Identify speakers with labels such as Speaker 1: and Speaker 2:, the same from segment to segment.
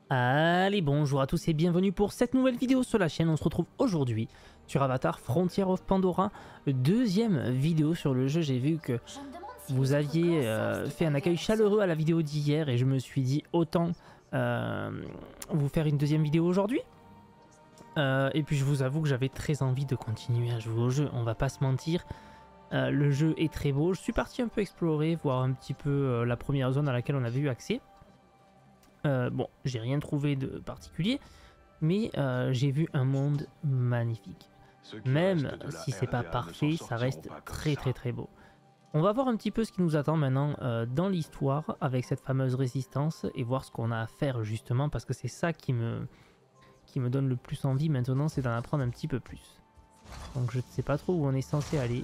Speaker 1: Allez, bonjour à tous et bienvenue pour cette nouvelle vidéo sur la chaîne. On se retrouve aujourd'hui sur Avatar Frontier of Pandora, deuxième vidéo sur le jeu. J'ai vu que vous aviez fait un accueil chaleureux à la vidéo d'hier et je me suis dit autant vous faire une deuxième vidéo aujourd'hui. Et puis je vous avoue que j'avais très envie de continuer à jouer au jeu, on va pas se mentir. Le jeu est très beau, je suis parti un peu explorer, voir un petit peu la première zone à laquelle on avait eu accès. Bon, j'ai rien trouvé de particulier, mais j'ai vu un monde magnifique. Même si c'est pas parfait, ça reste très beau. On va voir un petit peu ce qui nous attend maintenant dans l'histoire avec cette fameuse résistance et voir ce qu'on a à faire justement, parce que c'est ça qui me donne le plus envie maintenant, c'est d'en apprendre un petit peu plus. Donc je ne sais pas trop où on est censé aller.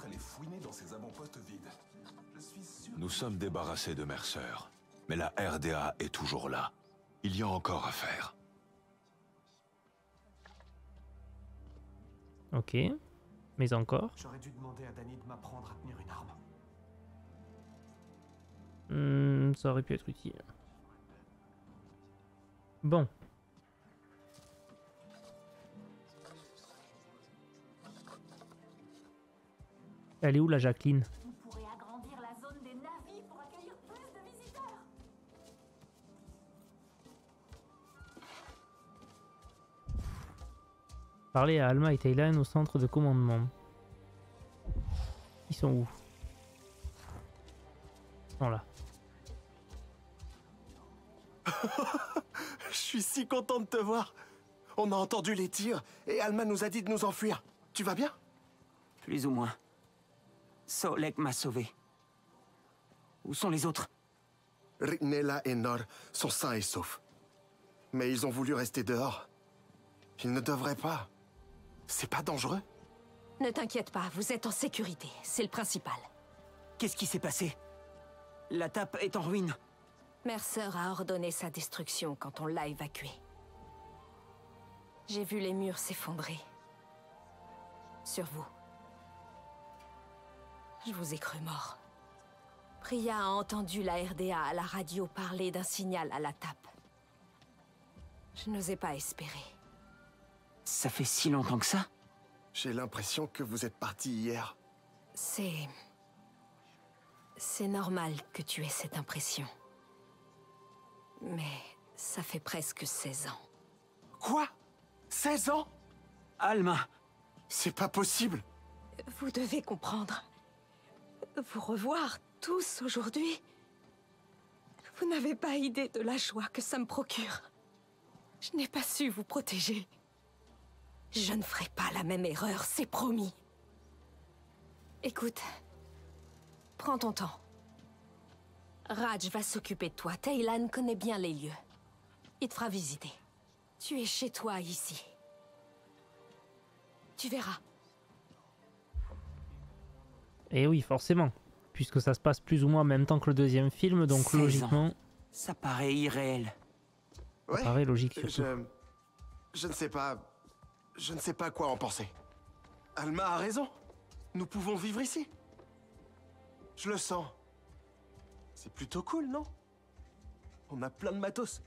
Speaker 2: Nous sommes débarrassés de Mercer, mais la RDA est toujours là. Il y a encore à faire.
Speaker 1: Ok, mais encore.
Speaker 3: J'aurais dû demander à Danny de m'apprendre à tenir une arme.
Speaker 1: Ça aurait pu être utile. Bon. Elle est où la Jacqueline?
Speaker 4: On pourrait agrandir la zone des Na'vi pour accueillir plus de visiteurs.
Speaker 1: Parler à Alma et Taylan au centre de commandement. Ils sont où? Ils sont là.
Speaker 3: Je suis si content de te voir. On a entendu les tirs et Alma nous a dit de nous enfuir. Tu vas bien?
Speaker 5: Plus ou moins. Solek m'a sauvé. Où sont les autres?
Speaker 3: Ritnella et Nor sont sains et saufs. Mais ils ont voulu rester dehors. Ils ne devraient pas. C'est pas dangereux?
Speaker 6: Ne t'inquiète pas, vous êtes en sécurité, c'est le principal.
Speaker 5: Qu'est-ce qui s'est passé? La tape est en ruine.
Speaker 6: Mercer a ordonné sa destruction quand on l'a évacué. J'ai vu les murs s'effondrer. Sur vous. Je vous ai cru mort. Priya a entendu la RDA à la radio parler d'un signal à la tape. Je n'osais pas espérer.
Speaker 5: Ça fait si longtemps que ça?
Speaker 3: J'ai l'impression que vous êtes parti hier.
Speaker 6: C'est normal que tu aies cette impression. Mais ça fait presque 16 ans.
Speaker 3: Quoi? 16 ans?
Speaker 5: Alma!
Speaker 3: C'est pas possible.
Speaker 6: Vous devez comprendre. Vous revoir tous aujourd'hui. Vous n'avez pas idée de la joie que ça me procure. Je n'ai pas su vous protéger. Je ne ferai pas la même erreur, c'est promis. Écoute, prends ton temps. Raj va s'occuper de toi. Taylan connaît bien les lieux. Il te fera visiter. Tu es chez toi ici. Tu verras.
Speaker 1: Et oui, forcément. Puisque ça se passe plus ou moins en même temps que le deuxième film, donc
Speaker 5: 16 ans.
Speaker 1: logiquement...
Speaker 5: Ça paraît irréel.
Speaker 3: Ouais.
Speaker 1: paraît logique surtout.
Speaker 3: Je ne sais pas... Je ne sais pas quoi en penser. Alma a raison. Nous pouvons vivre ici. Je le sens. C'est plutôt cool, non? On a plein de matos.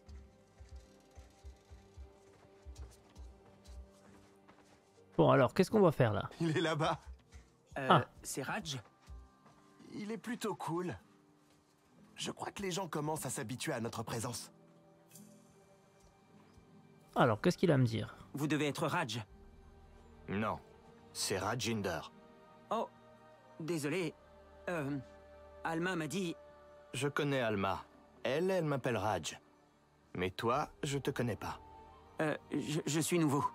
Speaker 1: Bon alors, qu'est-ce qu'on va faire là?
Speaker 3: Il est là-bas.
Speaker 5: C'est Raj?
Speaker 3: Il est plutôt cool. Je crois que les gens commencent à s'habituer à notre présence.
Speaker 1: Alors, qu'est-ce qu'il a à me dire?
Speaker 5: Vous devez être Raj.
Speaker 7: Non, c'est Rajinder.
Speaker 5: Oh, désolé. Alma m'a dit...
Speaker 7: Je connais Alma. Elle m'appelle Raj. Mais toi, je te connais pas.
Speaker 5: Je suis nouveau.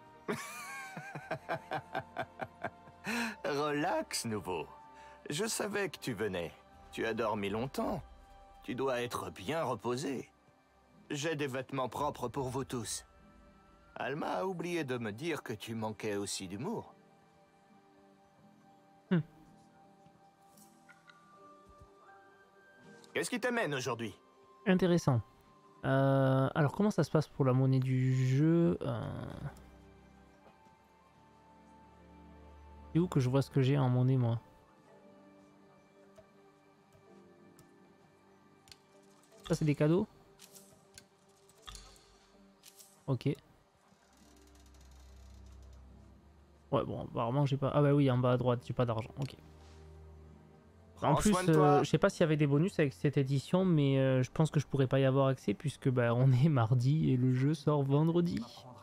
Speaker 7: Relax, nouveau. Je savais que tu venais. Tu as dormi longtemps. Tu dois être bien reposé. J'ai des vêtements propres pour vous tous. Alma a oublié de me dire que tu manquais aussi d'humour. Qu'est-ce qui t'amène aujourd'hui?
Speaker 1: Intéressant. Alors, comment ça se passe pour la monnaie du jeu? C'est où que je vois ce que j'ai en monnaie, moi? Ça, c'est des cadeaux? Ok. Ouais, bon, apparemment, j'ai pas... Ah bah oui, en bas à droite, j'ai pas d'argent. Ok. En
Speaker 3: Prends
Speaker 1: plus,
Speaker 3: soin de toi.
Speaker 1: je sais pas s'il y avait des bonus avec cette édition, mais je pense que je pourrais pas y avoir accès puisque bah, on est mardi et le jeu sort vendredi.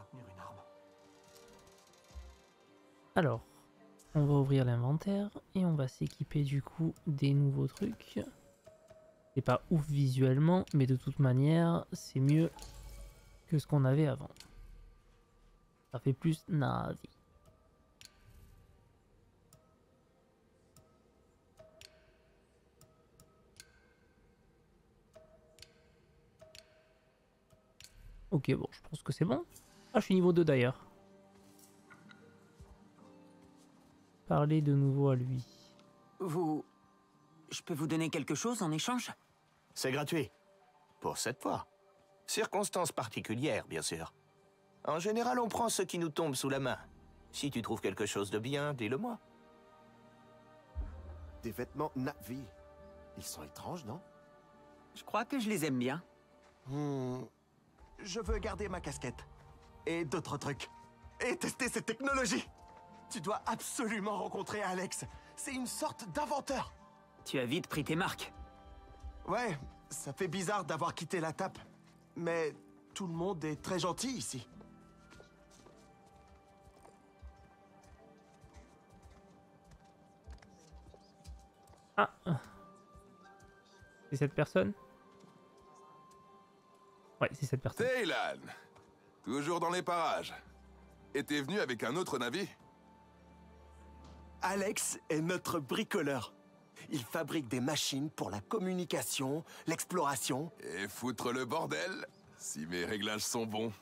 Speaker 1: Alors, on va ouvrir l'inventaire et on va s'équiper du coup des nouveaux trucs. C'est pas ouf visuellement, mais de toute manière, c'est mieux que ce qu'on avait avant. Ça fait plus Navi. Ok, bon, je pense que c'est bon. Ah, je suis niveau 2 d'ailleurs. Parler de nouveau à lui.
Speaker 5: Je peux vous donner quelque chose en échange?
Speaker 7: C'est gratuit. Pour cette fois. Circonstances particulières, bien sûr. En général, on prend ce qui nous tombe sous la main. Si tu trouves quelque chose de bien, dis-le-moi.
Speaker 3: Des vêtements Navi. Ils sont étranges, non?
Speaker 5: Je crois que je les aime bien.
Speaker 3: Je veux garder ma casquette. Et d'autres trucs. Et tester cette technologie. Tu dois absolument rencontrer Alex. C'est une sorte d'inventeur.
Speaker 5: Tu as vite pris tes marques.
Speaker 3: Ouais, ça fait bizarre d'avoir quitté la tape. Mais tout le monde est très gentil ici.
Speaker 1: Ah, c'est cette personne? Ouais, c'est cette personne.
Speaker 8: Taylan, toujours dans les parages. Et t'es venu avec un autre navire?
Speaker 3: Alex est notre bricoleur. Il fabrique des machines pour la communication, l'exploration.
Speaker 8: Et foutre le bordel, si mes réglages sont bons.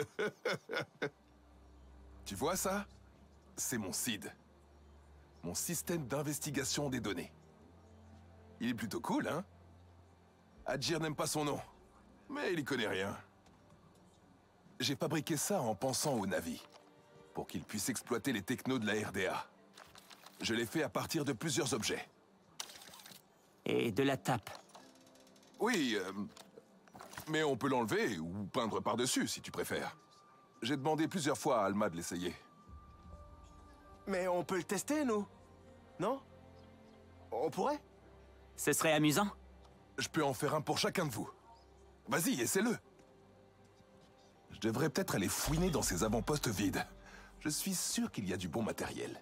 Speaker 8: Tu vois ça? C'est mon SID. Mon système d'investigation des données. Il est plutôt cool, hein? Adjir n'aime pas son nom, mais il y connaît rien. J'ai fabriqué ça en pensant au Navi, pour qu'il puisse exploiter les technos de la RDA. Je l'ai fait à partir de plusieurs objets.
Speaker 5: Et de la tape.
Speaker 8: Oui, mais on peut l'enlever ou peindre par-dessus, si tu préfères. J'ai demandé plusieurs fois à Alma de l'essayer.
Speaker 3: Mais on peut le tester, nous? Non? On pourrait?
Speaker 5: Ce serait amusant.
Speaker 8: Je peux en faire un pour chacun de vous. Vas-y, essaie-le. Je devrais peut-être aller fouiner dans ces avant-postes vides. Je suis sûr qu'il y a du bon matériel.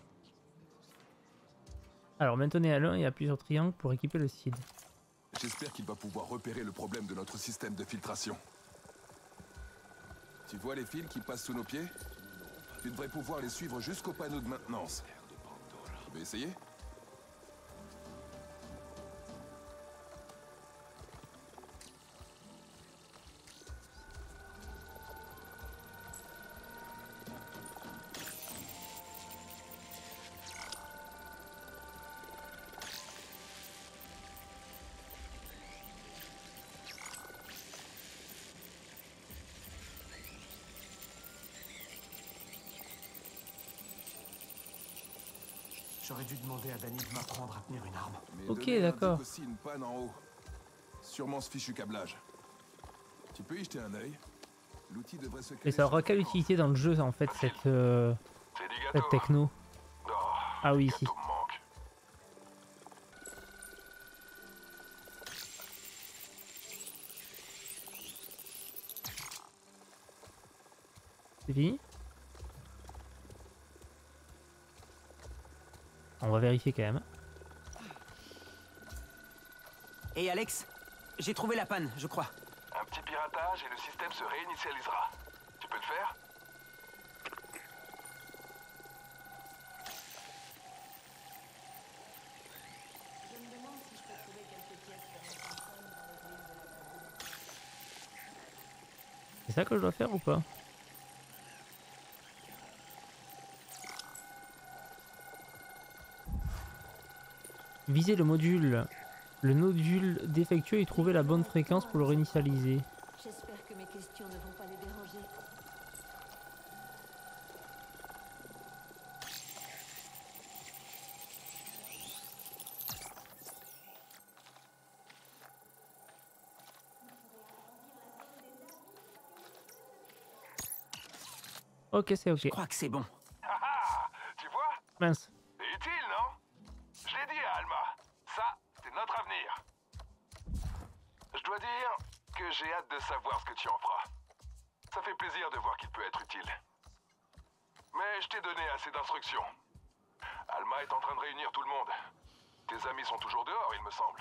Speaker 1: Alors, maintenez à l'un et appuyez sur triangle pour équiper le SID.
Speaker 8: J'espère qu'il va pouvoir repérer le problème de notre système de filtration. Tu vois les fils qui passent sous nos pieds? Tu devrais pouvoir les suivre jusqu'au panneau de maintenance. Tu veux essayer?
Speaker 3: J'aurais dû demander à Danny de m'apprendre à tenir une arme.
Speaker 8: Mais
Speaker 1: Ok,
Speaker 8: données
Speaker 1: d'accord.
Speaker 8: indiquent aussi une panne en haut. Sûrement ce fichu câblage. Tu peux y jeter un œil. L'outil devrait se
Speaker 1: Et
Speaker 8: caler
Speaker 1: ça aura
Speaker 8: sur
Speaker 1: quelle
Speaker 8: l'écran.
Speaker 1: utilité dans le jeu en fait cette techno? Ah oui, ici. C'est fini? On va vérifier quand même.
Speaker 5: Et Alex, j'ai trouvé la panne, je crois.
Speaker 9: Un petit piratage et le système se réinitialisera. Tu peux le faire?
Speaker 1: C'est ça que je dois faire ou pas? Viser le module. Le nodule défectueux et trouver la bonne fréquence pour le réinitialiser.
Speaker 4: J'espère que mes questions ne vont pas les déranger.
Speaker 1: Ok, c'est ok.
Speaker 5: Je crois que c'est bon.
Speaker 9: Tu vois?
Speaker 1: Mince.
Speaker 9: C'est utile, non? Je l'ai dit à Alma. Ça, c'est notre avenir. Je dois dire que j'ai hâte de savoir ce que tu en feras. Ça fait plaisir de voir qu'il peut être utile. Mais je t'ai donné assez d'instructions. Alma est en train de réunir tout le monde. Tes amis sont toujours dehors, il me semble.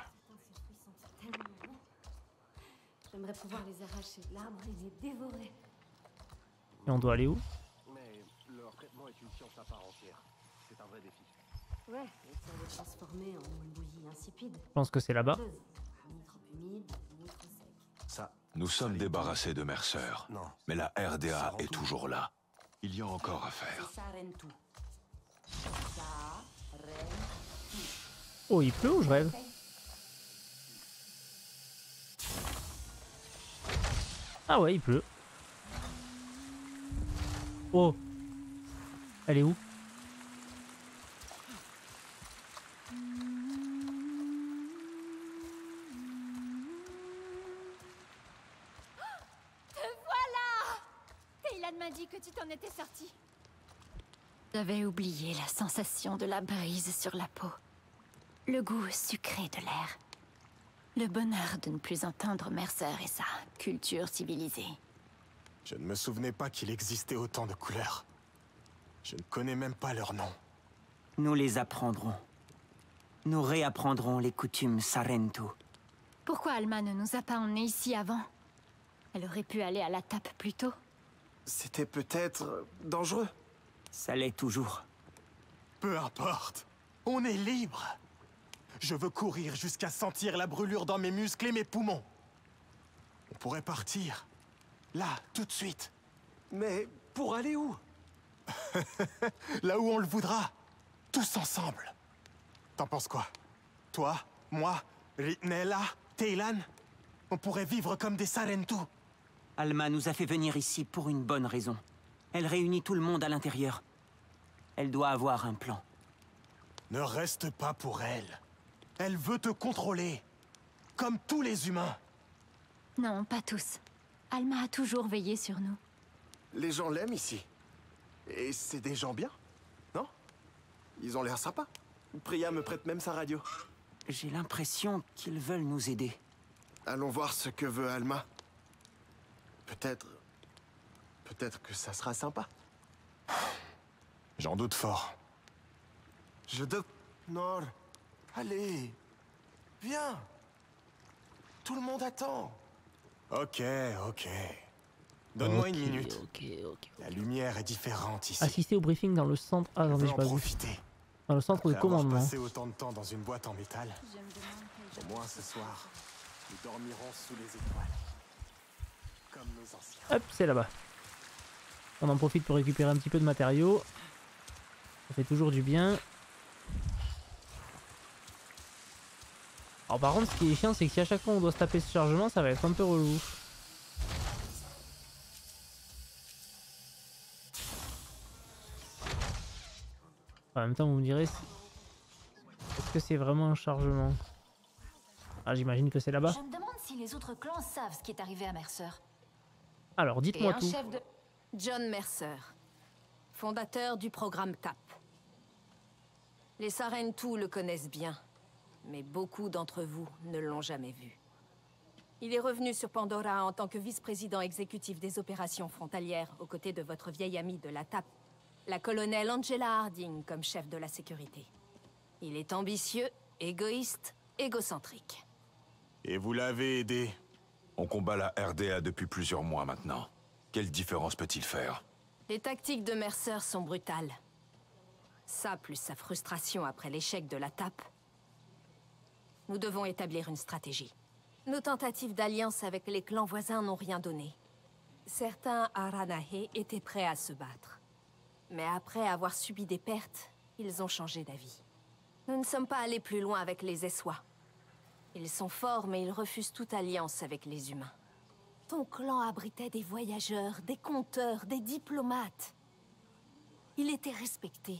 Speaker 4: J'aimerais pouvoir les arracher de l'arbre et les dévorer.
Speaker 1: Et on doit aller où?
Speaker 3: Mais leur traitement est une science à part entière. C'est un vrai défi.
Speaker 4: Ouais, et ça les transformer en une bouillie insipide.
Speaker 1: Je pense que c'est là-bas.
Speaker 4: Ni trop humide, ni trop sec.
Speaker 3: Ça.
Speaker 2: Nous sommes débarrassés de Mercer.
Speaker 3: Non.
Speaker 2: Mais la RDA
Speaker 3: Ça rend
Speaker 2: est
Speaker 3: tout.
Speaker 2: toujours là. Il y a encore à faire.
Speaker 4: Ça règne tout. Ça règne.
Speaker 1: Oh, il pleut ou je rêve? Ah ouais, il pleut. Oh. Elle est où?
Speaker 4: Taylan m'a dit que tu t'en étais sorti. J'avais oublié la sensation de la brise sur la peau. Le goût sucré de l'air. Le bonheur de ne plus entendre Mercer et sa culture civilisée.
Speaker 3: Je ne me souvenais pas qu'il existait autant de couleurs. Je ne connais même pas leur nom.
Speaker 5: Nous les apprendrons. Nous réapprendrons les coutumes Sarentu.
Speaker 4: Pourquoi Alma ne nous a pas emmenés ici avant? Elle aurait pu aller à la tape plus tôt.
Speaker 3: C'était peut-être dangereux.
Speaker 5: Ça l'est toujours.
Speaker 3: Peu importe. On est libre. Je veux courir jusqu'à sentir la brûlure dans mes muscles et mes poumons. On pourrait partir. Là, tout de suite. Mais pour aller où? Là où on le voudra. Tous ensemble. T'en penses quoi? Toi, moi, Ritnella, Taylan? On pourrait vivre comme des Sarentu.
Speaker 5: Alma nous a fait venir ici pour une bonne raison. Elle réunit tout le monde à l'intérieur. Elle doit avoir un plan.
Speaker 3: Ne reste pas pour elle. Elle veut te contrôler. Comme tous les humains.
Speaker 4: Non, pas tous. Alma a toujours veillé sur nous.
Speaker 3: Les gens l'aiment ici. Et c'est des gens bien, non? Ils ont l'air sympas. Priya me prête même sa radio.
Speaker 5: J'ai l'impression qu'ils veulent nous aider.
Speaker 3: Allons voir ce que veut Alma. Peut-être que ça sera sympa. J'en doute fort. Je doute... Nord, allez. Viens. Tout le monde attend. Ok. Donne-moi une minute.
Speaker 1: Ok.
Speaker 3: La lumière est différente ici.
Speaker 1: Assister au briefing dans le centre. Ah,
Speaker 3: Je
Speaker 1: attendez,
Speaker 3: veux
Speaker 1: j'ai
Speaker 3: en
Speaker 1: pas vu.
Speaker 3: profiter.
Speaker 1: Dans le centre de
Speaker 3: Après avoir
Speaker 1: commandement.
Speaker 3: passé autant de temps dans une boîte en métal, au moins ce soir, nous dormirons sous les étoiles. Comme nos anciens.
Speaker 1: Hop, c'est là-bas. On en profite pour récupérer un petit peu de matériaux. Ça fait toujours du bien. Alors par contre, ce qui est chiant, c'est que si à chaque fois on doit se taper ce chargement, ça va être un peu relou. En même temps, vous me direz, est-ce que c'est vraiment un chargement? Ah, j'imagine que c'est là-bas.
Speaker 4: Je me demande si les autres clans savent ce qui est arrivé à Mercer.
Speaker 1: Alors,
Speaker 6: Et
Speaker 1: dites-moi
Speaker 6: un
Speaker 1: tout.
Speaker 6: chef de... John Mercer, fondateur du programme TAP. Les Sarentu le connaissent bien, mais beaucoup d'entre vous ne l'ont jamais vu. Il est revenu sur Pandora en tant que vice-président exécutif des opérations frontalières aux côtés de votre vieille amie de la TAP, la colonelle Angela Harding comme chef de la sécurité. Il est ambitieux, égoïste, égocentrique.
Speaker 3: Et vous l'avez aidé.
Speaker 2: On combat la RDA depuis plusieurs mois maintenant. Quelle différence peut-il faire?
Speaker 6: Les tactiques de Mercer sont brutales. Ça, plus sa frustration après l'échec de la TAP. Nous devons établir une stratégie. Nos tentatives d'alliance avec les clans voisins n'ont rien donné. Certains Aranahe étaient prêts à se battre. Mais après avoir subi des pertes, ils ont changé d'avis. Nous ne sommes pas allés plus loin avec les Eswa. Ils sont forts, mais ils refusent toute alliance avec les humains. Ton clan abritait des voyageurs, des conteurs, des diplomates. Il était respecté.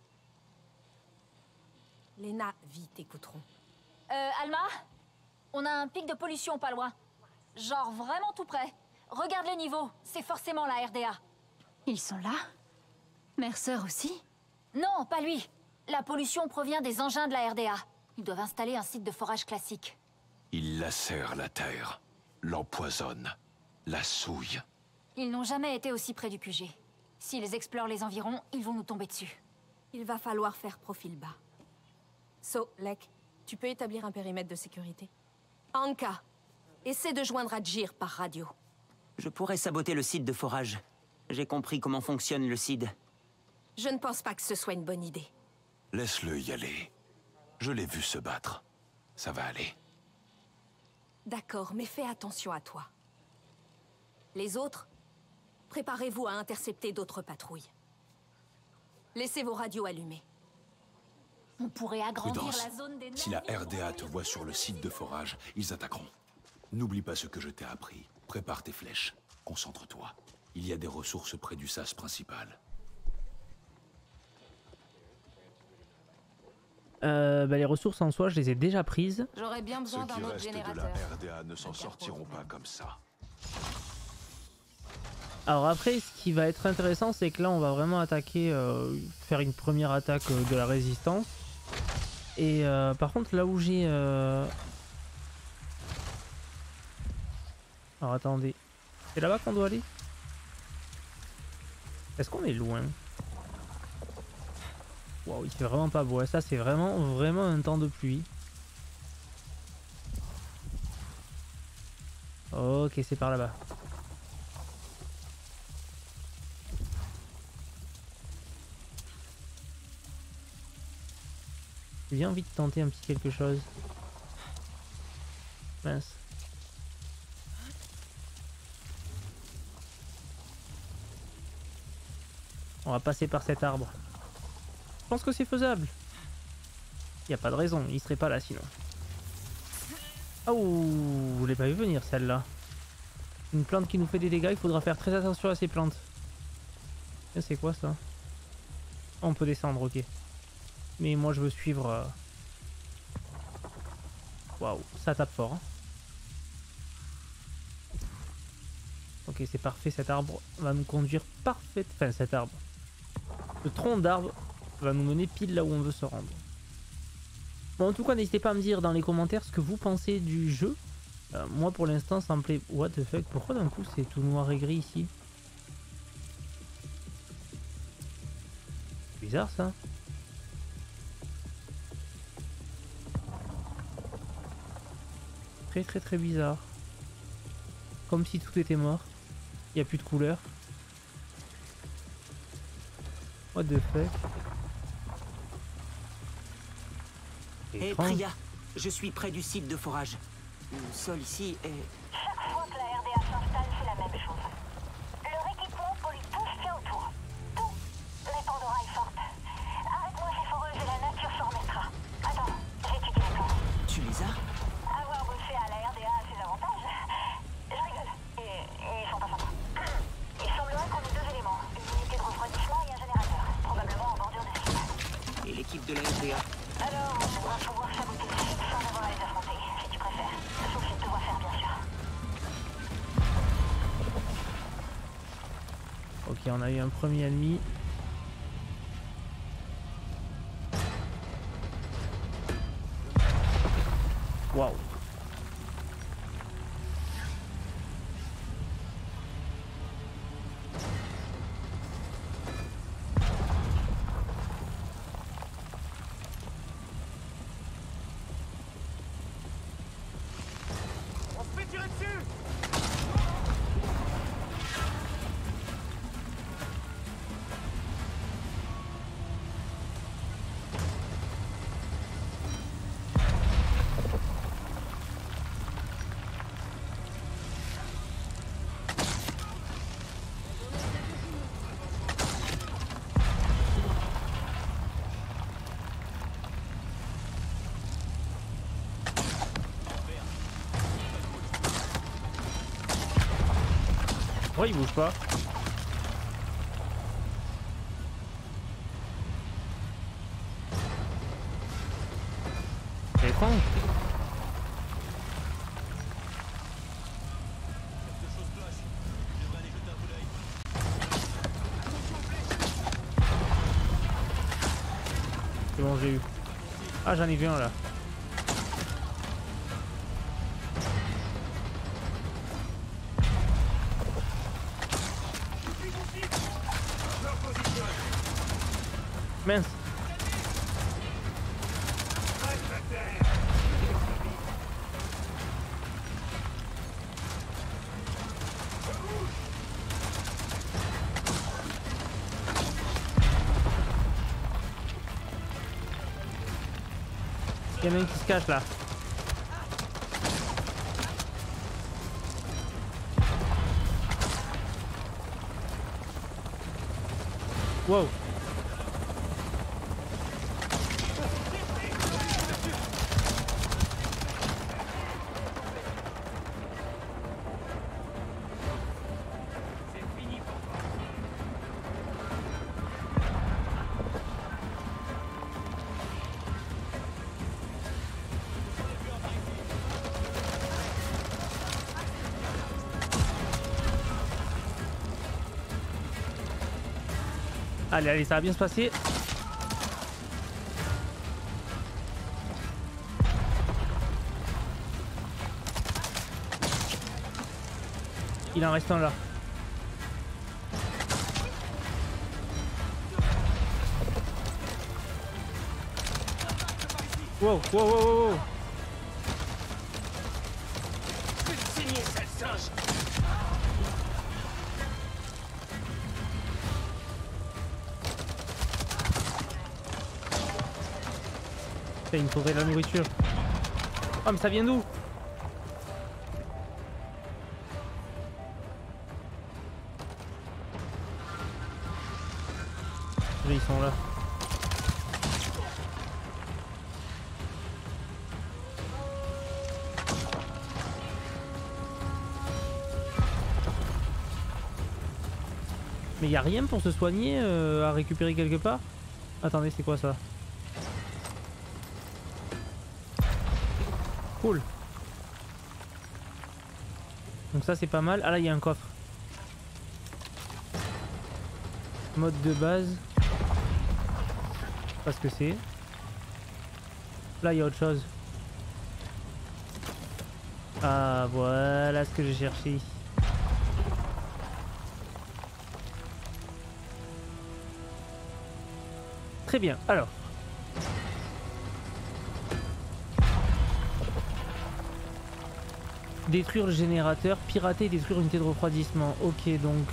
Speaker 6: Les Na'vi t'écouteront.
Speaker 4: Alma, on a un pic de pollution pas loin. Genre vraiment tout près. Regarde le niveau, c'est forcément la RDA. Ils sont là? Mercer aussi?
Speaker 10: Non, pas lui. La pollution provient des engins de la RDA. Ils doivent installer un site de forage classique.
Speaker 2: Ils lacèrent la terre, l'empoisonnent, la souillent.
Speaker 10: Ils n'ont jamais été aussi près du QG. S'ils explorent les environs, ils vont nous tomber dessus.
Speaker 6: Il va falloir faire profil bas. So, Lek, tu peux établir un périmètre de sécurité? Anka, essaie de joindre Adjir par radio.
Speaker 5: Je pourrais saboter le site de forage. J'ai compris comment fonctionne le CID.
Speaker 6: Je ne pense pas que ce soit une bonne idée.
Speaker 2: Laisse-le y aller. Je l'ai vu se battre. Ça va aller.
Speaker 6: D'accord, mais fais attention à toi. Les autres, préparez-vous à intercepter d'autres patrouilles. Laissez vos radios allumées.
Speaker 10: On pourrait agrandir
Speaker 2: Prudence.
Speaker 10: la zone des...
Speaker 2: Si la RDA te voit sur le site de forage, ils attaqueront. N'oublie pas ce que je t'ai appris. Prépare tes flèches. Concentre-toi. Il y a des ressources près du sas principal.
Speaker 1: Les ressources en soi, je les ai déjà prises.
Speaker 6: J'aurais bien
Speaker 2: Ceux
Speaker 6: besoin
Speaker 2: qui
Speaker 6: d'un autre
Speaker 2: restent de
Speaker 6: générateur.
Speaker 2: la RDA ne s'en sortiront pas comme ça.
Speaker 1: Alors après, ce qui va être intéressant, c'est que là, on va vraiment attaquer, faire une première attaque de la résistance. Et par contre, là où j'ai... Alors attendez, c'est là-bas qu'on doit aller? Est-ce qu'on est loin? Waouh, il fait vraiment pas beau. Ça, c'est vraiment un temps de pluie. Ok, c'est par là-bas. J'ai envie de tenter un petit quelque chose. Mince. On va passer par cet arbre. Je pense que c'est faisable. Il n'y a pas de raison, il serait pas là sinon. Oh, vous l'avez pas vu venir celle-là. Une plante qui nous fait des dégâts, il faudra faire très attention à ces plantes. C'est quoi ça? On peut descendre, ok. Mais moi je veux suivre... Waouh, ça tape fort. Hein. Ok, c'est parfait, cet arbre va nous conduire parfait... Enfin, cet arbre. Le tronc d'arbre va nous mener pile là où on veut se rendre. Bon, en tout cas, n'hésitez pas à me dire dans les commentaires ce que vous pensez du jeu. Moi, pour l'instant, ça me plaît... What the fuck? Pourquoi d'un coup c'est tout noir et gris ici? Bizarre ça. Très bizarre. Comme si tout était mort. Il n'y a plus de couleur. What the fuck?
Speaker 5: Hé Priya, je suis près du site de forage. Le sol ici est...
Speaker 10: Chaque fois que la RDA s'installe, c'est la même chose. Leur équipement pollue tout ce qu'il y a autour. Tout. Mais Pandora est forte. Arrête-moi ces foreuses et la nature s'en remettra. Attends, j'étudie les plans.
Speaker 5: Tu les as?
Speaker 10: Avoir bossé à la RDA a ses avantages. Je rigole. Et ils sont pas sympas. Il semblerait qu'on ait deux éléments. Une unité de refroidissement et un générateur. Probablement en bordure de site.
Speaker 5: Et l'équipe de la RDA?
Speaker 10: Alors, on va pouvoir saboter le site sans avoir à les affronter, si tu préfères. Sauf si tu dois faire, bien sûr.
Speaker 1: Ok, on a eu un premier ennemi. Waouh. Pourquoi il bouge pas? C'est étrange. bon, j'ai eu. Ah, j'en ai vu un là. Mince. Il y en a un qui se cache là. Wow. Allez, allez, ça va bien se passer. Il en reste un là. Wow, wow, wow, wow, wow. Il me faudrait de la nourriture. Oh mais ça vient d'où? Ils sont là. Mais y a rien pour se soigner à récupérer quelque part? Attendez, c'est quoi ça? Cool. Donc ça c'est pas mal. Ah là il y a un coffre. Mode de base. Je sais pas ce que c'est. Là il y a autre chose. Ah voilà ce que j'ai cherché. Très bien. Alors. Détruire le générateur, pirater et détruire une unité de refroidissement. Ok donc.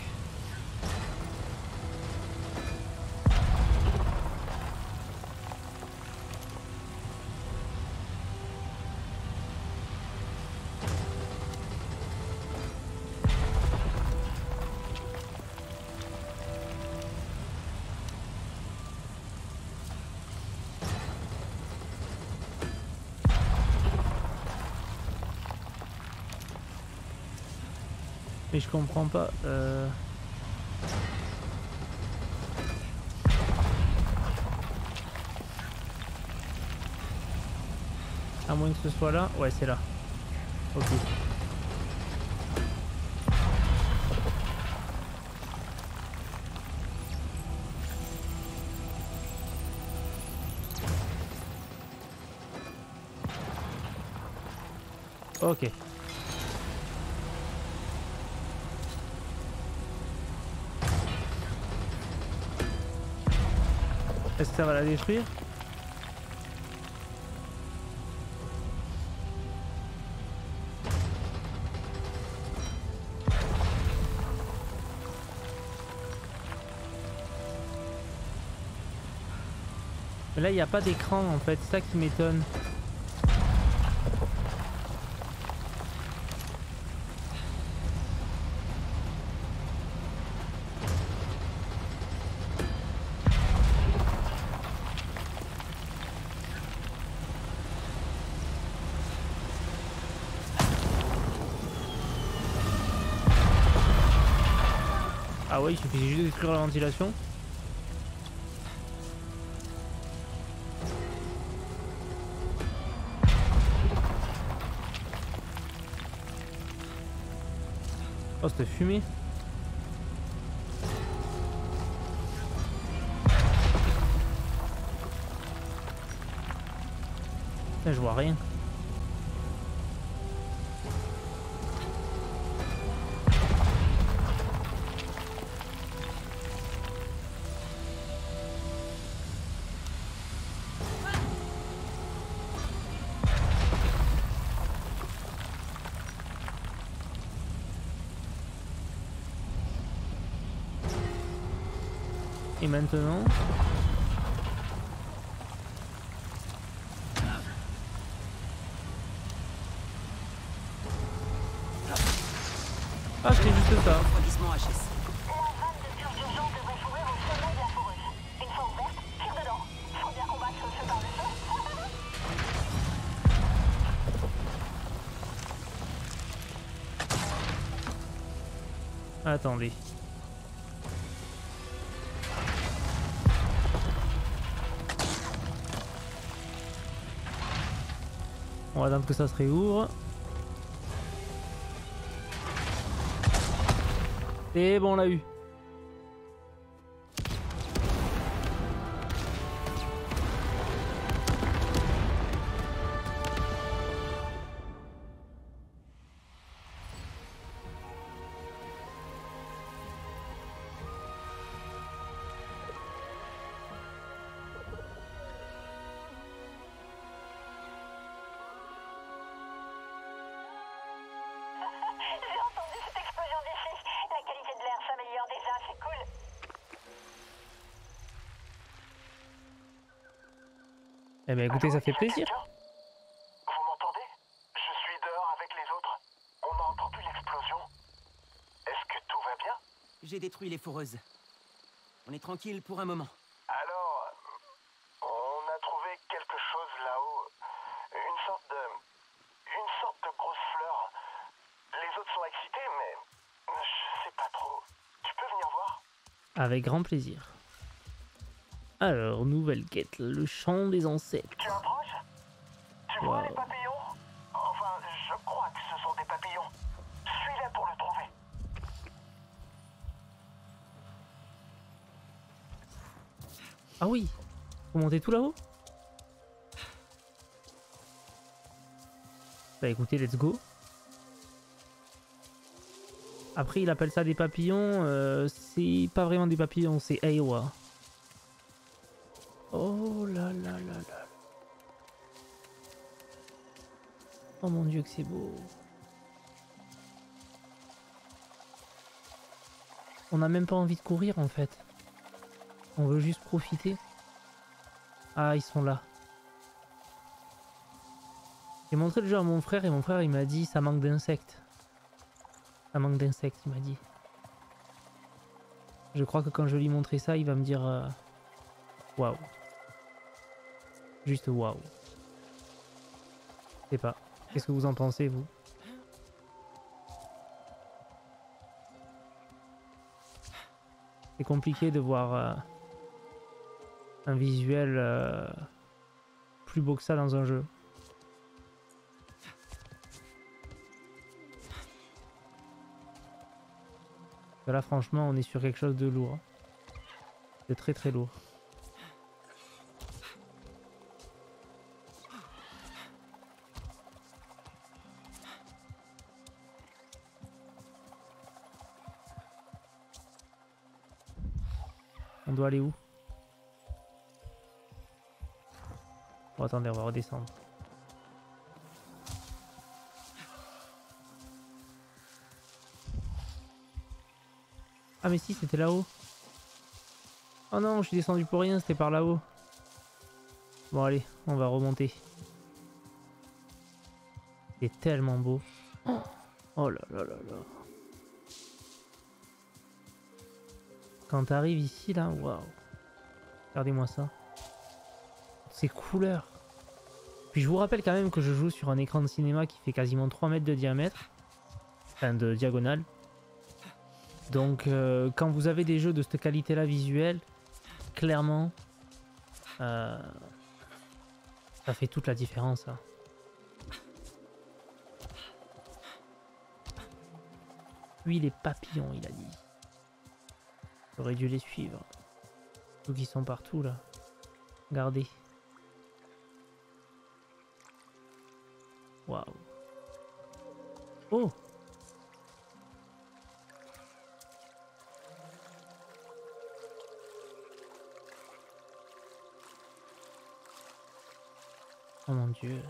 Speaker 1: Mais je comprends pas. À moins que ce soit là. Ouais, c'est là. Ok. Ok. Est-ce que ça va la détruire? Mais là il n'y a pas d'écran en fait, c'est ça qui m'étonne. Ah ouais, il suffit juste de détruire la ventilation. Oh, c'était fumé. Là, je vois rien. Et maintenant... Ah, c'était juste ça.
Speaker 5: Refroidissement HS.
Speaker 10: La vanne de purge d'urgence devrait s'ouvrir au sommet de la foreuse. Une fois ouverte, tire dedans. Faut bien combattre le feu par le feu.
Speaker 1: Attendez. On va attendre que ça se réouvre. Et bon, on l'a eu.
Speaker 10: J'ai entendu cette explosion d'ici. La qualité de l'air s'améliore déjà, c'est cool.
Speaker 1: Eh ben écoutez, ça fait plaisir.
Speaker 9: Vous m'entendez? Je suis dehors avec les autres. On a entendu l'explosion. Est-ce que tout va bien?
Speaker 5: J'ai détruit les foreuses. On est tranquille pour un moment.
Speaker 9: Alors, on a trouvé quelque chose là-haut. Une sorte de grosse fleur. Les autres sont excités, mais je sais pas trop. Tu peux venir voir?
Speaker 1: Avec grand plaisir. Alors, nouvelle quête, le chant des ancêtres.
Speaker 9: Tu approches? Tu vois les papillons? Enfin, je crois que ce sont des papillons. Suis-les pour le trouver.
Speaker 1: Ah oui, faut monter tout là-haut? Bah écoutez, let's go. Après, il appelle ça des papillons. C'est pas vraiment des papillons, c'est Eywa. Oh là là là là. Oh mon dieu que c'est beau. On n'a même pas envie de courir en fait. On veut juste profiter. Ah, ils sont là. J'ai montré le jeu à mon frère et mon frère il m'a dit ça manque d'insectes. Ça manque d'insectes, il m'a dit. Je crois que quand je lui montrer ça, il va me dire waouh. Juste waouh. Je sais pas. Qu'est-ce que vous en pensez, vous? C'est compliqué de voir un visuel plus beau que ça dans un jeu. Là, franchement, on est sur quelque chose de lourd. De très très lourd. On doit aller où? Bon, attendez, on va redescendre. Ah mais si, c'était là-haut. Oh non, je suis descendu pour rien, c'était par là-haut. Bon allez, on va remonter. C'est tellement beau. Oh là là là là. Quand t'arrives ici là, waouh. Regardez-moi ça. Ces couleurs. Puis je vous rappelle quand même que je joue sur un écran de cinéma qui fait quasiment 3 mètres de diamètre. Enfin de diagonale. Donc quand vous avez des jeux de cette qualité là visuelle, clairement ça fait toute la différence. Hein. Puis les papillons, il a dit. J'aurais dû les suivre. Donc ils sont partout là. Regardez. Waouh. Oh. Oh mon Dieu.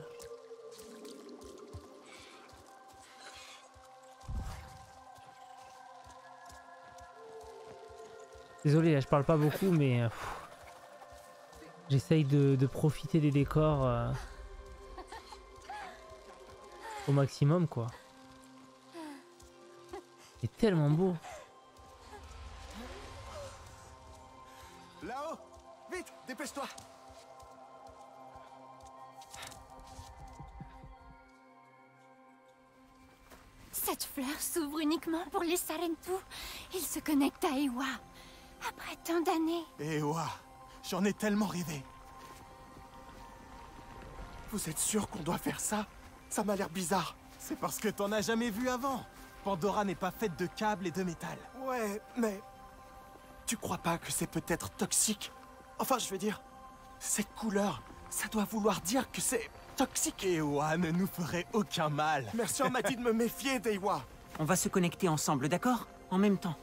Speaker 1: Désolé, je parle pas beaucoup, mais j'essaye de profiter des décors au maximum, quoi. C'est tellement beau.
Speaker 3: Là-haut! Vite, dépêche-toi!
Speaker 4: Cette fleur s'ouvre uniquement pour les Sarentu. Ils se connectent à Eywa. Après tant d'années.
Speaker 3: Eywa, j'en ai tellement rêvé. Vous êtes sûr qu'on doit faire ça? Ça m'a l'air bizarre.
Speaker 11: C'est parce que t'en as jamais vu avant. Pandora n'est pas faite de câbles et de métal.
Speaker 3: Ouais, mais... Tu crois pas que c'est peut-être toxique? Enfin, je veux dire, cette couleur, ça doit vouloir dire que c'est toxique.
Speaker 11: Eywa ne nous ferait aucun mal.
Speaker 3: Mercian m'a dit de me méfier d'Eywa.
Speaker 5: On va se connecter ensemble, d'accord? En même temps.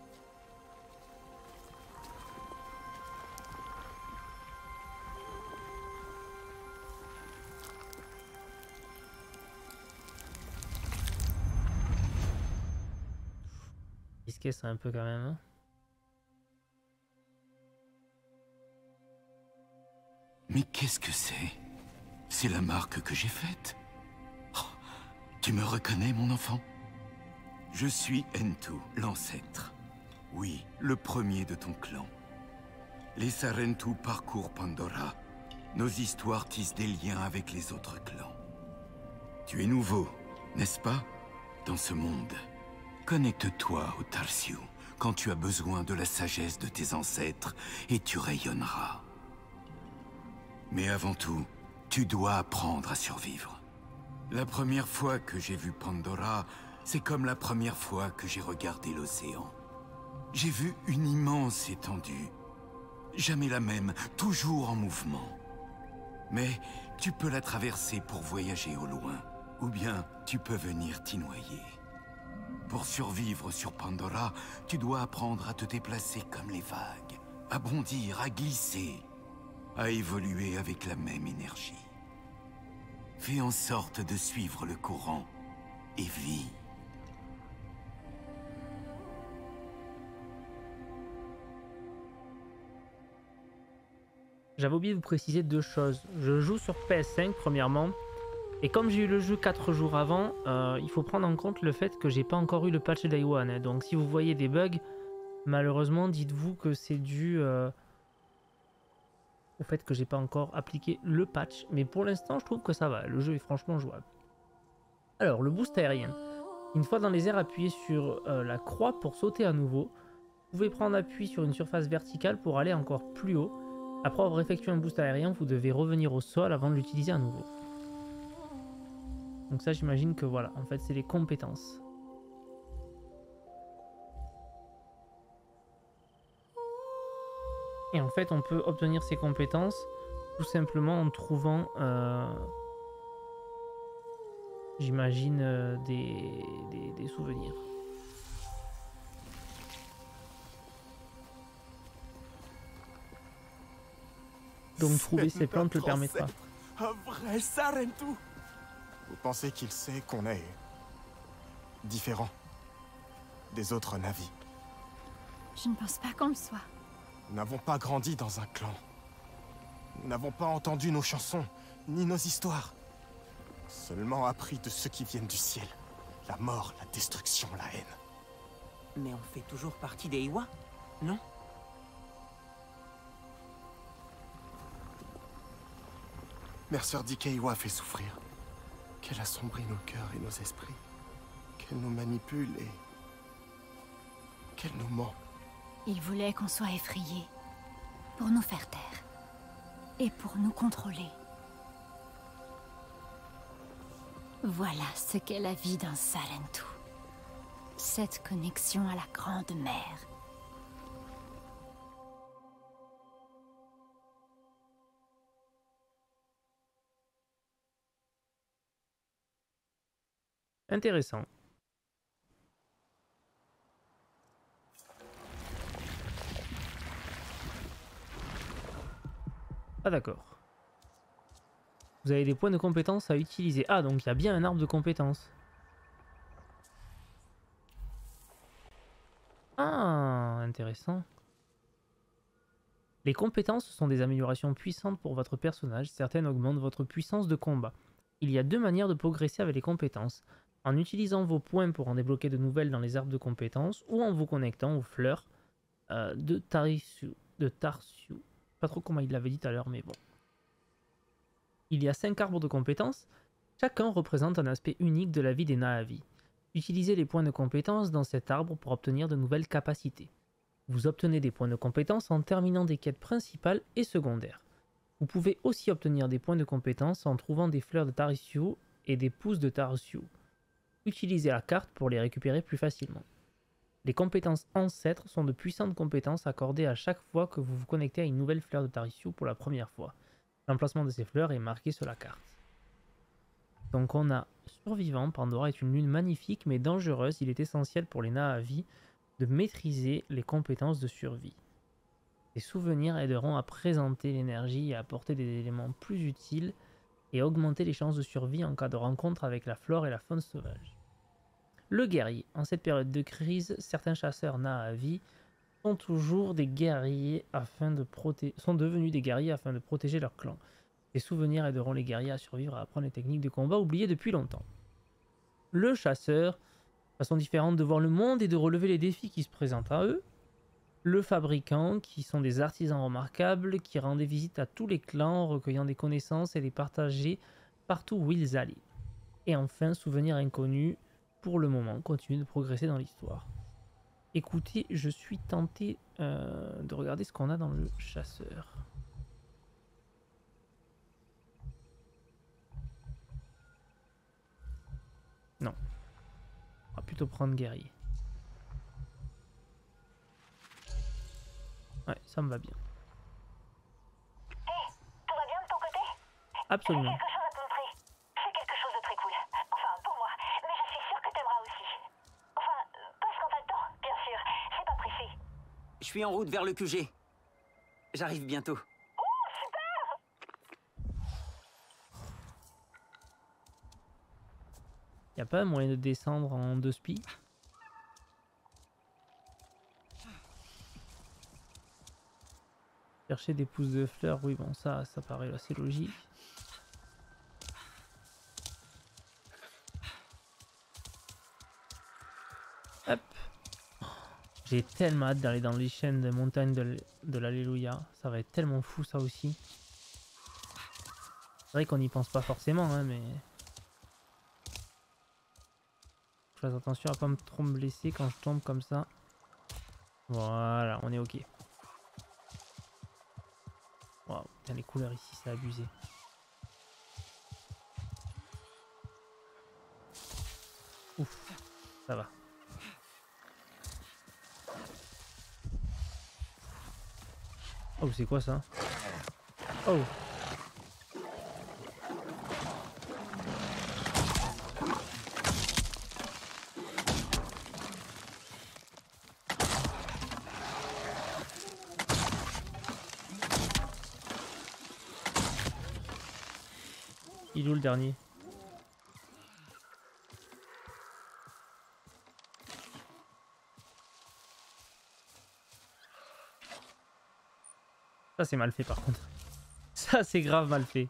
Speaker 1: Risqué ça un peu quand même. Hein.
Speaker 2: Mais qu'est-ce que c'est? C'est la marque que j'ai faite. Oh, tu me reconnais, mon enfant? Je suis Entu, l'ancêtre. Oui, le premier de ton clan. Les Sarentu parcourent Pandora. Nos histoires tissent des liens avec les autres clans. Tu es nouveau, n'est-ce pas? Dans ce monde. Connecte-toi au Tarsiu quand tu as besoin de la sagesse de tes ancêtres et tu rayonneras. Mais avant tout, tu dois apprendre à survivre. La première fois que j'ai vu Pandora, c'est comme la première fois que j'ai regardé l'océan. J'ai vu une immense étendue. Jamais la même, toujours en mouvement. Mais tu peux la traverser pour voyager au loin, ou bien tu peux venir t'y noyer. Pour survivre sur Pandora, tu dois apprendre à te déplacer comme les vagues, à bondir, à glisser, à évoluer avec la même énergie. Fais en sorte de suivre le courant et vis.
Speaker 1: J'avais oublié de vous préciser deux choses. Je joue sur PS5 premièrement. Et comme j'ai eu le jeu 4 jours avant, il faut prendre en compte le fait que j'ai pas encore eu le patch Day One. Hein. Donc si vous voyez des bugs, malheureusement dites-vous que c'est dû au fait que j'ai pas encore appliqué le patch. Mais pour l'instant je trouve que ça va, le jeu est franchement jouable. Alors le boost aérien. Une fois dans les airs, appuyez sur la croix pour sauter à nouveau. Vous pouvez prendre appui sur une surface verticale pour aller encore plus haut. Après avoir effectué un boost aérien, vous devez revenir au sol avant de l'utiliser à nouveau. Donc ça j'imagine que voilà, en fait c'est les compétences. Et en fait on peut obtenir ces compétences tout simplement en trouvant, j'imagine, des souvenirs. Donc trouver ces plantes le permettra.
Speaker 3: Un vrai Sarentu. Vous pensez qu'il sait qu'on est différent des autres Na'vi?
Speaker 4: Je ne pense pas qu'on le soit.
Speaker 3: Nous n'avons pas grandi dans un clan. Nous n'avons pas entendu nos chansons, ni nos histoires. Seulement appris de ceux qui viennent du ciel. La mort, la destruction, la haine.
Speaker 5: Mais on fait toujours partie des Eywa, non?
Speaker 3: Mercer dit qu'Eywa fait souffrir. Qu'elle assombrit nos cœurs et nos esprits. Qu'elle nous manipule et... qu'elle nous ment.
Speaker 4: Il voulait qu'on soit effrayés. Pour nous faire taire. Et pour nous contrôler. Voilà ce qu'est la vie d'un Sarentu. Cette connexion à la Grande Mère.
Speaker 1: Intéressant. Ah d'accord. Vous avez des points de compétences à utiliser. Ah donc il y a bien un arbre de compétences. Ah, intéressant. Les compétences sont des améliorations puissantes pour votre personnage. Certaines augmentent votre puissance de combat. Il y a deux manières de progresser avec les compétences. En utilisant vos points pour en débloquer de nouvelles dans les arbres de compétences ou en vous connectant aux fleurs de Tarsiu. Pas trop comment il l'avait dit tout à l'heure, mais bon. Il y a 5 arbres de compétences. Chacun représente un aspect unique de la vie des Na'vi. Utilisez les points de compétences dans cet arbre pour obtenir de nouvelles capacités. Vous obtenez des points de compétences en terminant des quêtes principales et secondaires. Vous pouvez aussi obtenir des points de compétences en trouvant des fleurs de Tarsiu et des pousses de Tarsiu. Utilisez la carte pour les récupérer plus facilement. Les compétences ancêtres sont de puissantes compétences accordées à chaque fois que vous vous connectez à une nouvelle fleur de Tarsiu pour la première fois. L'emplacement de ces fleurs est marqué sur la carte. Donc on a survivant. Pandora est une lune magnifique mais dangereuse. Il est essentiel pour les Na'vi de maîtriser les compétences de survie. Les souvenirs aideront à présenter l'énergie et à apporter des éléments plus utiles et augmenter les chances de survie en cas de rencontre avec la flore et la faune sauvage. Le guerrier. En cette période de crise, certains chasseurs Na'vi sont devenus des guerriers afin de protéger leur clan. Les souvenirs aideront les guerriers à survivre et à apprendre les techniques de combat oubliées depuis longtemps. Le chasseur, façon différente de voir le monde et de relever les défis qui se présentent à eux. Le fabricant, qui sont des artisans remarquables, qui rendent visite à tous les clans, recueillant des connaissances et les partager partout où ils allaient. Et enfin, souvenir inconnu, pour le moment, continue de progresser dans l'histoire. Écoutez, je suis tenté de regarder ce qu'on a dans le chasseur. Non. On va plutôt prendre guerrier. Ouais, ça me va bien.
Speaker 10: Hey, tout va bien de ton côté?
Speaker 1: Absolument.
Speaker 10: J'ai quelque chose à te montrer. C'est quelque chose de très cool. Enfin, pour moi. Mais je suis sûre que t'aimeras aussi. Enfin, parce qu'on a le temps, bien sûr. C'est pas pressé.
Speaker 5: Je suis en route vers le QG. J'arrive bientôt.
Speaker 10: Oh, super!
Speaker 1: Y a pas moyen de descendre en 2 spies? Chercher des pousses de fleurs, oui bon ça paraît assez logique. Hop. J'ai tellement hâte d'aller dans les chaînes de montagne de l'Alléluia. Ça va être tellement fou ça aussi. C'est vrai qu'on n'y pense pas forcément hein, mais... Je fais attention à pas trop me blesser quand je tombe comme ça. Voilà, on est ok. Waouh, putain les couleurs ici c'est abusé. Ouf, ça va. Oh c'est quoi ça? Oh. Il est où le dernier? Ça c'est mal fait par contre. Ça c'est grave mal fait.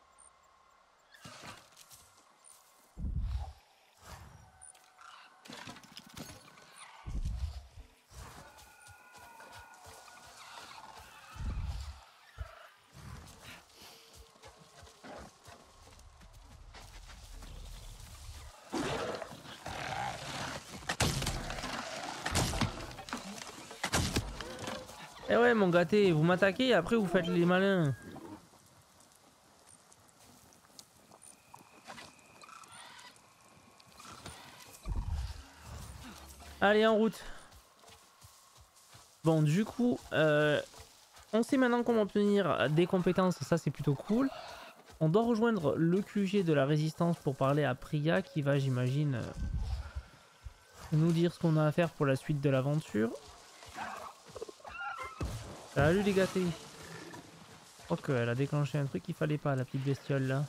Speaker 1: Eh ouais mon gâté, vous m'attaquez et après vous faites les malins. Allez en route. Bon du coup, on sait maintenant comment obtenir des compétences, ça c'est plutôt cool. On doit rejoindre le QG de la Résistance pour parler à Priya qui va, j'imagine, nous dire ce qu'on a à faire pour la suite de l'aventure. Salut les gâtés. Je crois qu'elle a déclenché un truc qu'il fallait pas, la petite bestiole là.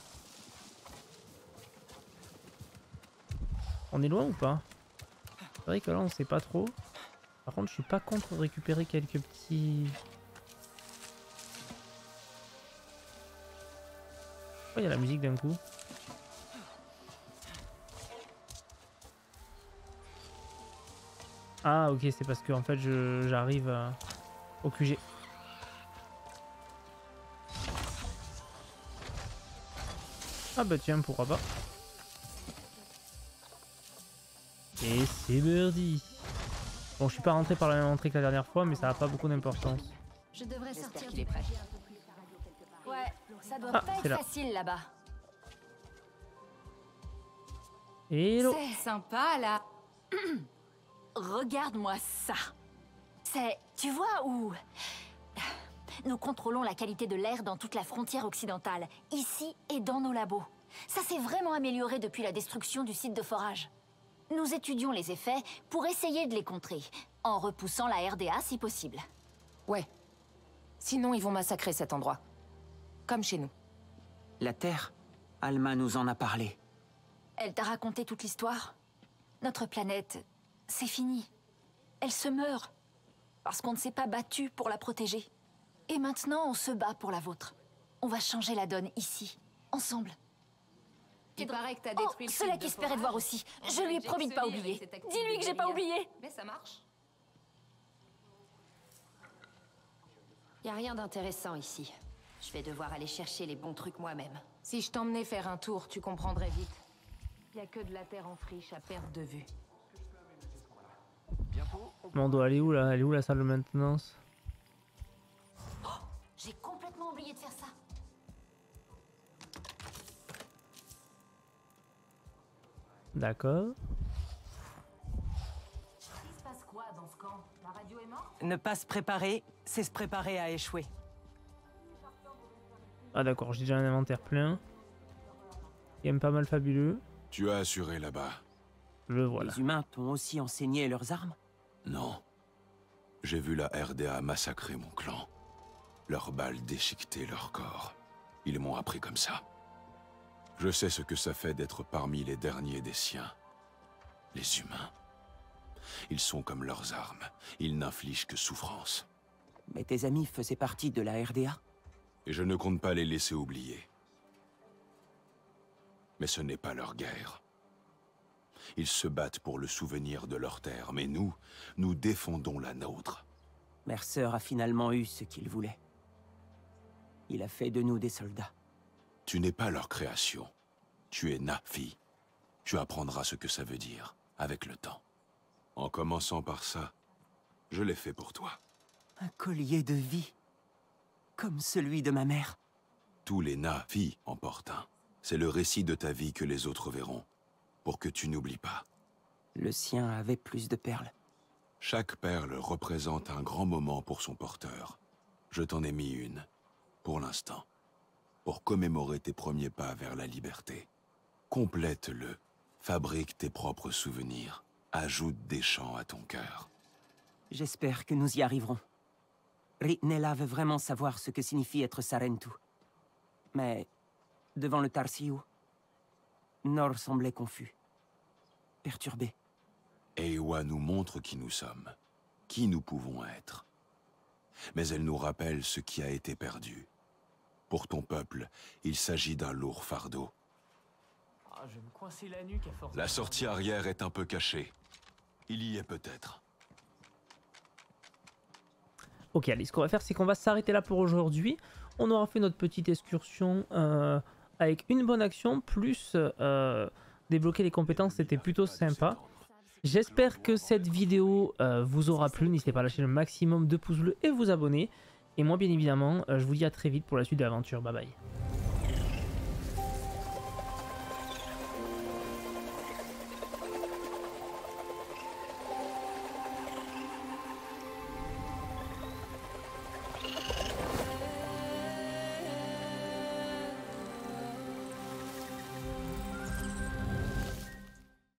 Speaker 1: On est loin ou pas? C'est vrai que là on sait pas trop. Par contre je suis pas contre de récupérer quelques petits... Oh, il y a la musique d'un coup. Ah ok, c'est parce que en fait j'arrive au QG. Ah bah tiens, pourquoi pas. Et c'est birdie. Bon, je suis pas rentré par la même entrée que la dernière fois, mais ça a pas beaucoup d'importance.
Speaker 4: Je devrais sortir qu'il est prêt. Ouais, ça doit pas être
Speaker 1: là.
Speaker 4: facile là-bas.
Speaker 1: Hello.
Speaker 4: C'est sympa là. Regarde-moi ça. C'est, tu vois où nous contrôlons la qualité de l'air dans toute la frontière occidentale, ici et dans nos labos. Ça s'est vraiment amélioré depuis la destruction du site de forage. Nous étudions les effets pour essayer de les contrer, en repoussant la RDA si possible.
Speaker 6: Ouais. Sinon, ils vont massacrer cet endroit. Comme chez nous.
Speaker 5: La Terre, Alma nous en a parlé.
Speaker 4: Elle t'a raconté toute l'histoire? Notre planète, c'est fini. Elle se meurt. Parce qu'on ne s'est pas battu pour la protéger. Et maintenant, on se bat pour la vôtre. On va changer la donne ici, ensemble.
Speaker 6: Il paraît que t'as détruit le
Speaker 4: cela qui espérait te voir aussi. Je lui ai promis de pas oublier. Dis-lui que j'ai pas oublié.
Speaker 6: Mais ça marche. Y a rien d'intéressant ici. Je vais devoir aller chercher les bons trucs moi-même. Si je t'emmenais faire un tour, tu comprendrais vite. Y a que de la terre en friche à perdre de vue.
Speaker 1: Mais on doit aller où là? Elle est où la salle de maintenance?
Speaker 4: J'ai complètement oublié de faire ça.
Speaker 1: D'accord.
Speaker 6: Il se passe quoi dans ce camp? La radio est morte?
Speaker 5: Ne pas se préparer, c'est se préparer à échouer.
Speaker 1: Ah d'accord, j'ai déjà un inventaire plein. Il y a même pas mal fabuleux.
Speaker 8: Tu as assuré là-bas?
Speaker 1: Le voilà.
Speaker 5: Les humains t'ont aussi enseigné leurs armes?
Speaker 8: Non. J'ai vu la RDA massacrer mon clan. Leurs balles déchiquetaient leur corps. Ils m'ont appris comme ça. Je sais ce que ça fait d'être parmi les derniers des siens. Les humains. Ils sont comme leurs armes. Ils n'infligent que souffrance.
Speaker 5: Mais tes amis faisaient partie de la RDA?
Speaker 8: Et je ne compte pas les laisser oublier. Mais ce n'est pas leur guerre. Ils se battent pour le souvenir de leur terre, mais nous, nous défendons la nôtre.
Speaker 5: Mercer a finalement eu ce qu'il voulait. Il a fait de nous des soldats.
Speaker 8: Tu n'es pas leur création. Tu es Nafi. Tu apprendras ce que ça veut dire, avec le temps. En commençant par ça, je l'ai fait pour toi.
Speaker 5: Un collier de vie. Comme celui de ma mère.
Speaker 8: Tous les Nafi en portent un. C'est le récit de ta vie que les autres verront, pour que tu n'oublies pas.
Speaker 5: Le sien avait plus de perles.
Speaker 8: Chaque perle représente un grand moment pour son porteur. Je t'en ai mis une, pour l'instant, pour commémorer tes premiers pas vers la liberté. Complète-le, fabrique tes propres souvenirs, ajoute des chants à ton cœur.
Speaker 5: J'espère que nous y arriverons. Ritnella veut vraiment savoir ce que signifie être Sarentu. Mais, devant le Tarsiu, Nor semblait confus, perturbé.
Speaker 8: Eywa nous montre qui nous sommes, qui nous pouvons être. Mais elle nous rappelle ce qui a été perdu. Pour ton peuple, il s'agit d'un lourd fardeau.
Speaker 1: Ah, je vais me coincer la nuque à force.
Speaker 8: La sortie arrière est un peu cachée. Il y est peut-être.
Speaker 1: Ok, allez, ce qu'on va faire, c'est qu'on va s'arrêter là pour aujourd'hui. On aura fait notre petite excursion avec une bonne action, plus débloquer les compétences, c'était plutôt sympa. J'espère que cette vidéo vous aura plu. N'hésitez pas à lâcher le maximum de pouces bleus et vous abonner. Et moi, bien évidemment, je vous dis à très vite pour la suite de l'aventure. Bye bye.